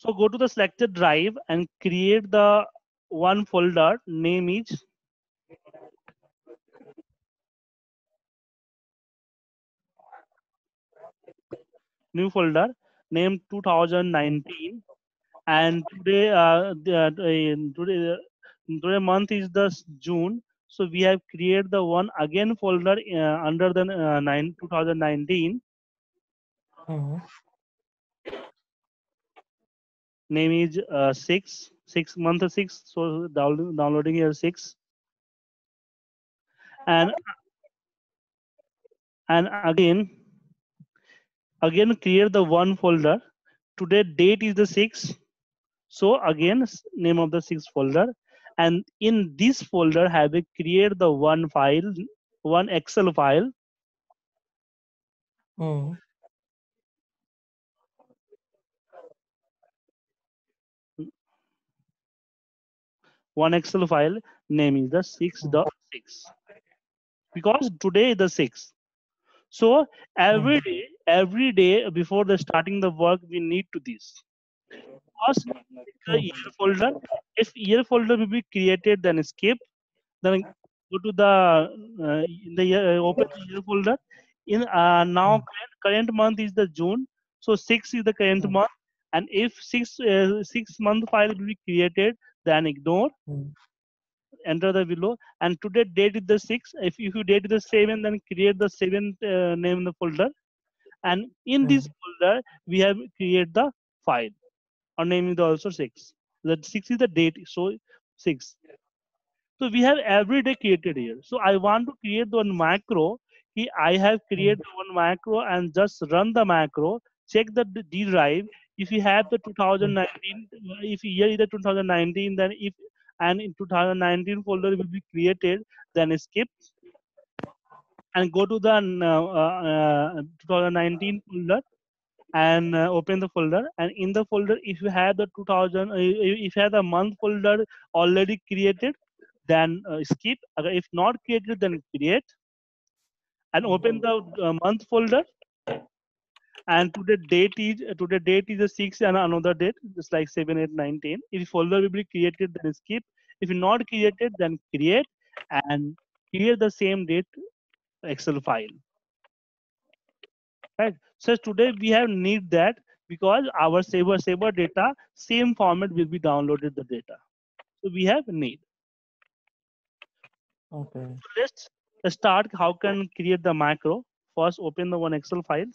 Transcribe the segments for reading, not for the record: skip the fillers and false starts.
So go to the selected drive and create the one folder. Name is new folder. Name 2019. And today, today month is the June. So we have created the one again folder under the 2019. Mm-hmm. Name is 6 month 6. So downloading here 6. And again create the one folder. Today date is the 6. So again name of the 6 folder. And in this folder have we create the one file, one Excel file. Mm-hmm. One Excel file. Name is the 6.6 because today is the 6. So every day before the starting the work, we need to this. First, pick a year folder. If year folder will be created, then skip. Then go to the in the open the year folder. In now current month is the June. So 6 is the current month. And if 6 month file will be created, then ignore. Enter the below. And today date is the 6. If you date is the 7, then create the 7th name in the folder. And in this folder, we have create the file. Our name is also 6. The 6 is the date, so 6. So we have every day created here. So I want to create one macro. I have created one macro and just run the macro. Check the D drive. If you have the 2019, if year is the 2019, then if and in 2019 folder will be created, then skip and go to the 2019 folder and open the folder. And in the folder, if you have the 2000, if you have the month folder already created, then skip. If not created, then create and open the month folder. And today date is a 6 and another date, just like 7, 8, 9, 10. If folder will be created, then skip. If not created, then create and create the same date Excel file. Right. So today we have need that because our saver data same format will be downloaded the data. So we have need. Okay. So let's start how can create the macro. First open the one Excel file.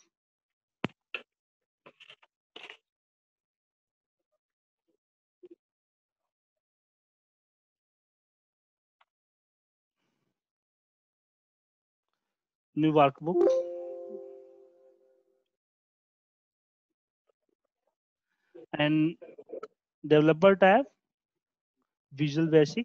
New workbook and developer tab, Visual Basic,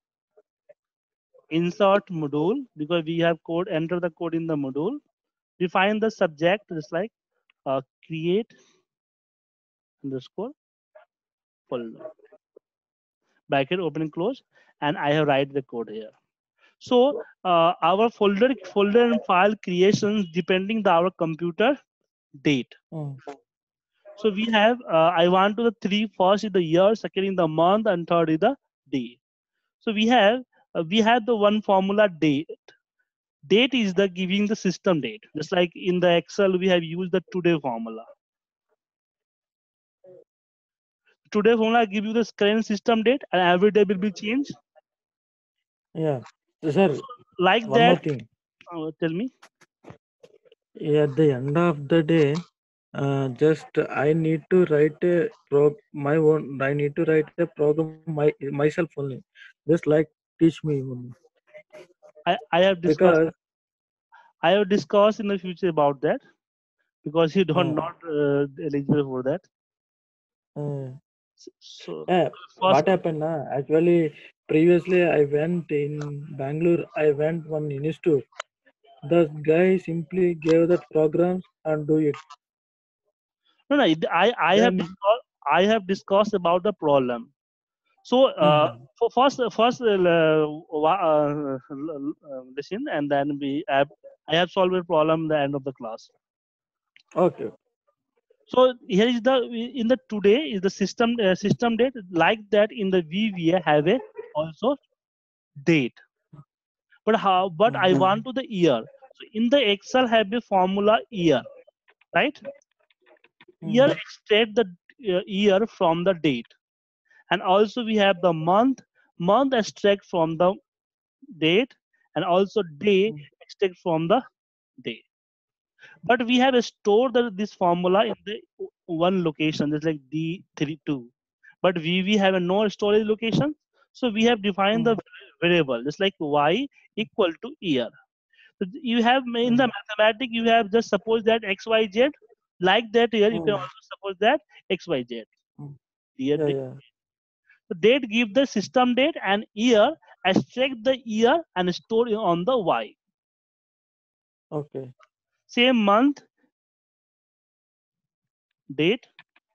insert module because we have code, enter the code in the module, define the subject just like create underscore folder, bracket open and close, and I have write the code here. So our folder and file creations depending the our computer date. So we have I want to the three first is the year, second is the month, and third is the day. So we have the one formula date. Date is the giving the system date. Just like in the Excel we have used the today formula. Today formula give you the current system date and every day will be changed. Yeah. Sir, Like one more that. thing. Tell me. At the end of the day, just I need to write a my own. I need to write a program myself only. Just like teach me only. I have discussed. Because I have discussed in the future about that because you don't uh, not eligible for that. uh, So first, what happened? Actually, previously I went in Bangalore. I went one institute. The guy simply gave that programs and do it. no, no, Then I have discussed about the problem. So mhm. for first listen, and then I have solved a problem at the end of the class. Okay. So here is the in the today is the system date, like that in the VBA have a also date. But how? But I Mhm. want to the year. So in the Excel have a formula year, right? Year Mhm. extract the year from the date, and also we have the month extract from the date, and also day Mhm. extract from the day. But we have stored this formula in the one location, just like D32. But we have a no storage location, so we have defined the Mhm. variable just like y equal to year. So you have in the Mhm. mathematics you have just suppose that xyz, like that here you can Mhm. also suppose that xyz. Mhm. Year Yeah, date. yeah. So date give the system date and year, extract the year and store it on the y. Okay. Same month, date,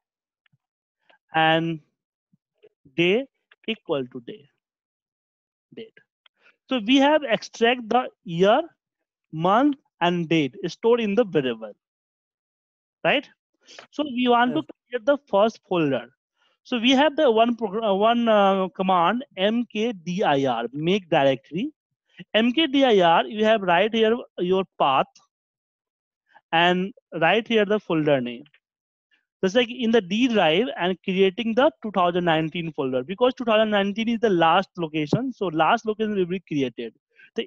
and day equal to date. So we have extract the year, month, and date stored in the variable, right? So we want to Yes. create the first folder. So we have the one command mkdir, make directory. Mkdir, you have right here your path and right here the folder name. Just like in the D drive and creating the 2019 folder, because 2019 is the last location, so last location will be created. So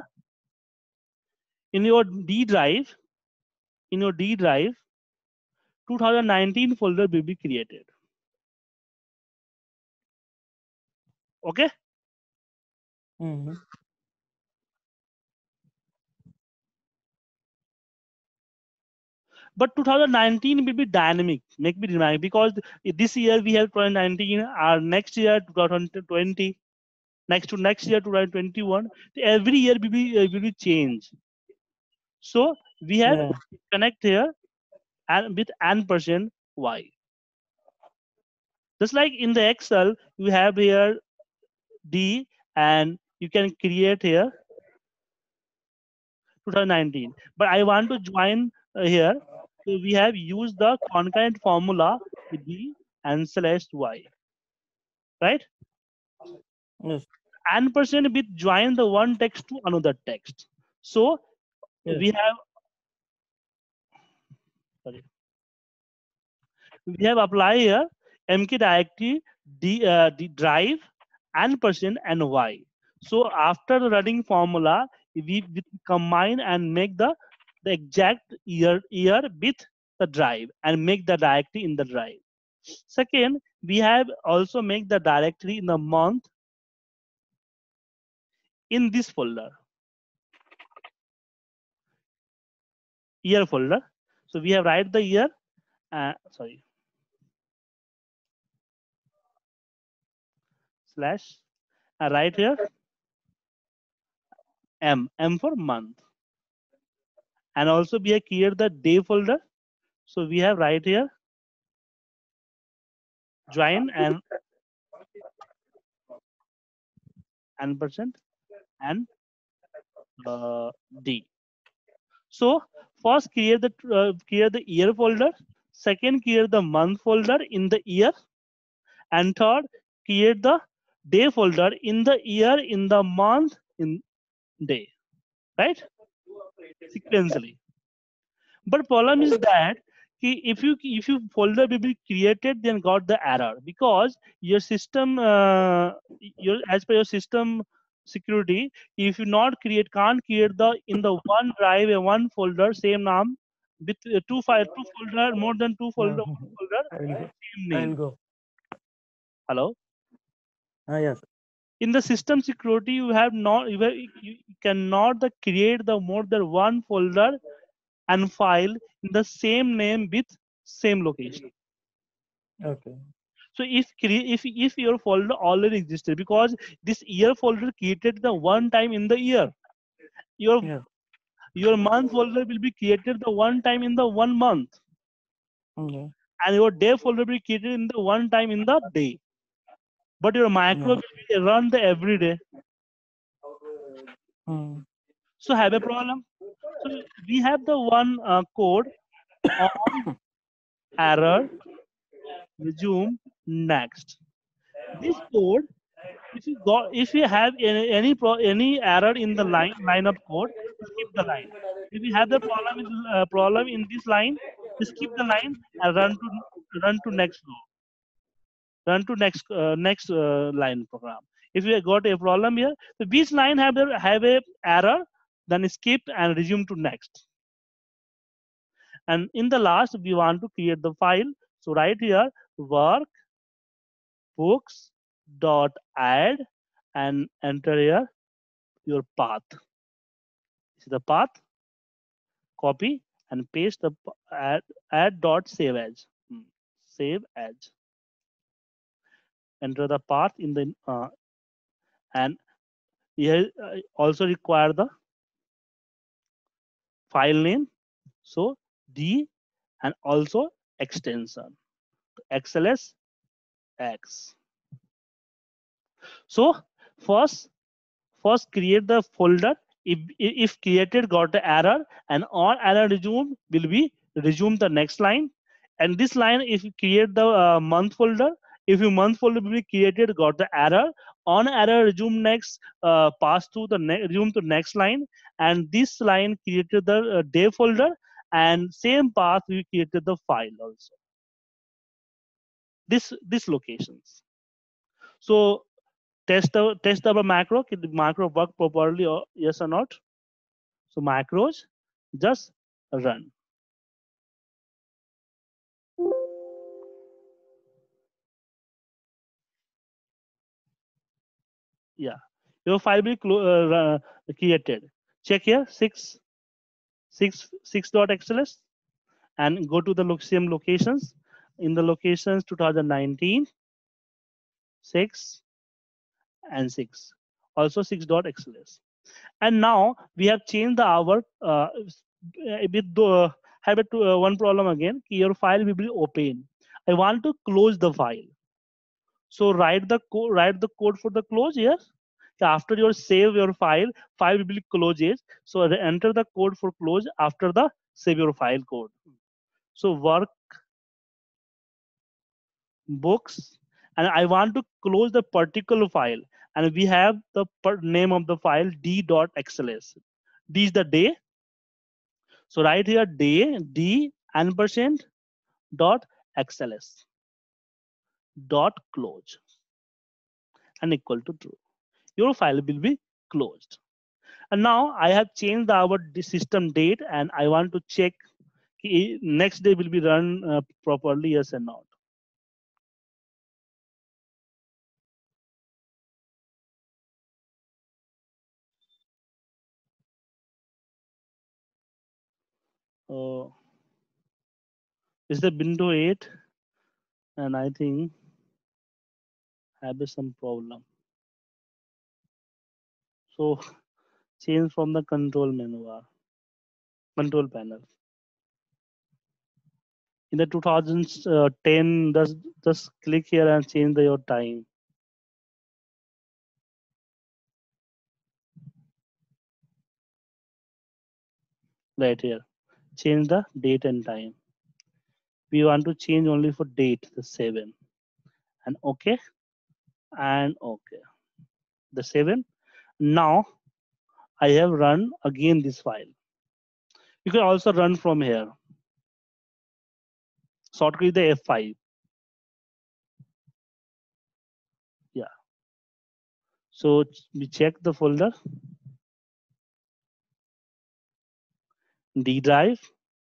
in your D drive, in your D drive, 2019 folder will be created. Okay, Mhm. but 2019 will be dynamic. Make me dynamic because this year we have 2019, our next year 2020, next to next year 2021. Every year will be change. So we have Yeah. connect here and with n% y. Just like in the Excel, you have here D and you can create here 2019. But I want to join here. So we have used the concurrent formula with D and slash Y, right? Yes. N percent with join the one text to another text. So Yes. we have sorry, we have apply here mk directory d drive n% and y. So after running formula, we combine and make the exact year with the drive and make the directory in the drive. Second, we have also make the directory in the month in this folder, year folder. So we have write the year, sorry, slash, right here m for month, and also we have create the day folder. So we have right here join and percent and d. So first create the year folder. Second create the month folder in the year, and third create the day folder in the year, in the month, in day. Right? Sequentially. But problem is that if you folder will be created, then got the error because your system your as per your system security, if you not create can't create the in the one drive a one folder same name with two folder, more than two folder, Mhm. folder I will go. same I name. will go. Hello, Yes. in the system security you have not you cannot the create the more than one folder and file in the same name with same location. Okay. So if your folder already existed, because this year folder created the one time in the year, your Yes. your month folder will be created the one time in the one month, Okay. and your day folder will be created in the one time in the day. But your macro Yeah. will be run the every day. Mm. So have a problem. So we have the one code on error, resume, next. This code, if you have any error in the line of code, skip the line. If you have the problem in this line, skip the line and run to next row, run to next line program. If you got a problem here, so which line have a error, then skip and resume to next. And in the last, we want to create the file. So right here, work books dot add and enter here your path. This is the path. Copy and paste the add dot save as. Save as. Enter the path in the and here also require the file name. So D and also extension XLS X. So first create the folder. If created got the error, and on error resume will be resume the next line. And this line, if you create the month folder, if your month folder will be created got the error, on error resume next, pass to the resume to next line. And this line created the day folder, and same path we created the file also. This locations. So test our macro. Can the macro work properly or yes or not? So macros just run. Yeah, your file will created. Check here 6.xls and go to the same locations. In the locations 2019, 6 and 6. Also 6.xls. And now we have changed the our with the have it to one problem again. Your file will be open. I want to close the file. So write the code for the close here. After you save your file will be closes. So enter the code for close after the save your file code. So work books, and I want to close the particular file, and we have the name of the file d.xls. D is the day. So right here day d ampersand dot xls dot close and equal to true. Your file will be closed. And now I have changed our system date, and I want to check next day will be run properly, yes or not. Is the window 8, and I think have some problem. So change from the control menu bar, control panel. In the 2010, just click here and change your time. Right here, change the date and time. We want to change only for date, the 7, and okay, and okay, the 7. Now I have run again this file. You can also run from here. Shortcut the F5. Yeah. So we check the folder. D drive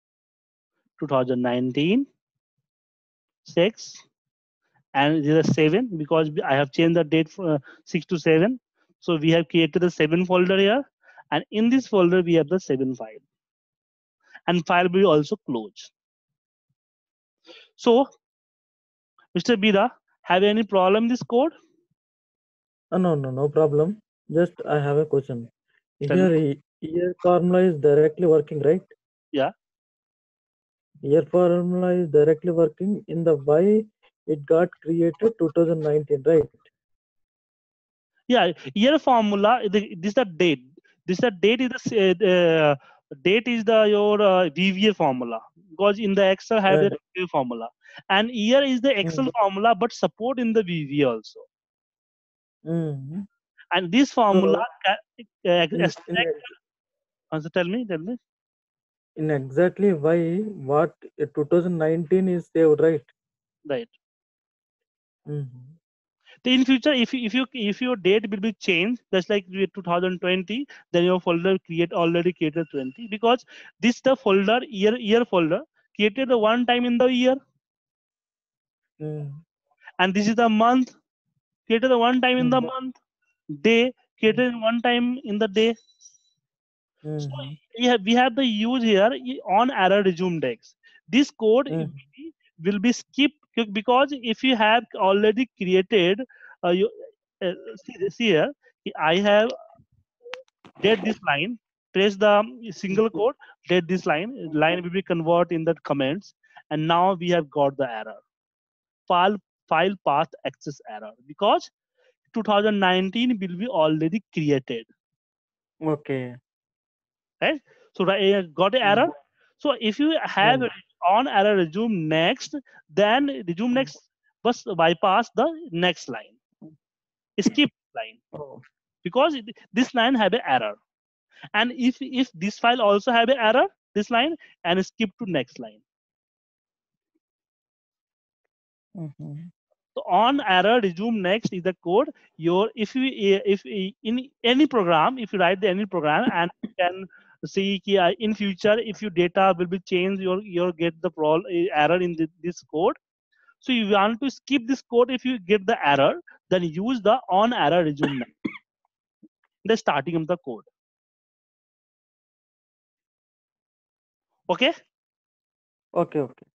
2019 6, and this is 7 because I have changed the date from 6 to 7. So we have created the 7 folder here, and in this folder we have the 7 file, and file will also close. So Mr. Bida, have any problem in this code? No problem. Just I have a question. Here formula is directly working, right? Yeah. Here formula is directly working in the why it got created 2019, right? Yeah, year formula. This is the date. This is the date is the Date is the your VVA formula, because in the Excel have Yeah. a VVA formula, and year is the Excel Mm. formula but support in the VVA also. Mm. And this formula So in extract. So tell me. in exactly why what 2019 is saved, right? Right. Mm. So in future, if your date will be changed, just like with 2020, then your folder already created 20, because this the folder year folder created the one time in the year, Mm. and this is the month created the one time in the Mm. month, day created one time in the day. So Mm. we have the use here on error resume decks. This code Mm. will be skipped because if you have already created, you see here, I have date this line, trace the single code, date this line will be convert in the comments, and now we have got the error. File file path access error, because 2019 will be already created, Okay. right? So got an error. Mm. So if you have Yeah. it on error resume next, then resume Mm. next must bypass the next line, skip line, Oh. because this line have an error. And if this file also have an error, this line, and skip to next line. Mm-hmm. So on error resume next is the code. Your if in any program, if you write the any program, and you can see कि, in future if your data will be changed, your get the error in this code. So you want to skip this code. If you get the error, then use the on error resume next, the starting of the code. Okay. Okay. Okay.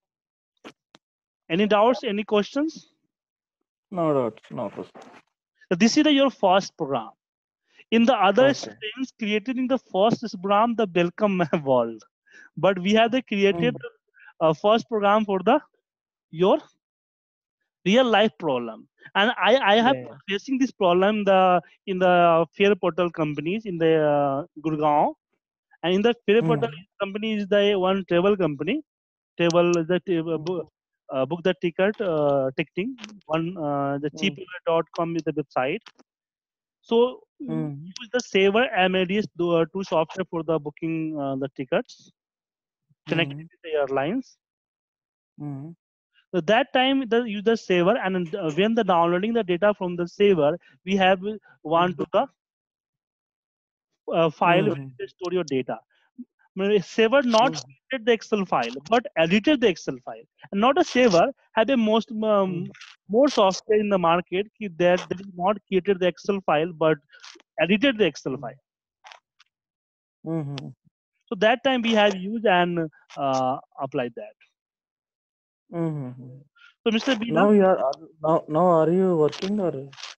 Any doubts? Any questions? No doubts. No question. So this is your first program. In the other Okay. streams created in the first program, the welcome world, but we have the created Mm. first program for the your real life problem. And I have Yeah. facing this problem in the fair portal companies in the Gurgaon, and in the fair Mm. portal company is the one travel company. Travel the book the ticketing one, the Mm. cheaper.com is the website. So Mm. use the Saver MADS to software for the booking the tickets connected Mm. with the airlines. Mm. So that time the use the Saver, and when the downloading the data from the Saver, we have one to the file where Mm. you store your data. Saver not Mm. created the Excel file, but edited the Excel file. And not a Saver have a Mm. more software in the market that is not created the Excel file, but edited the Excel Mm. file. Mm. So that time we have used and applied that. Mm. So Mr. Bina, Now you are now are you working or?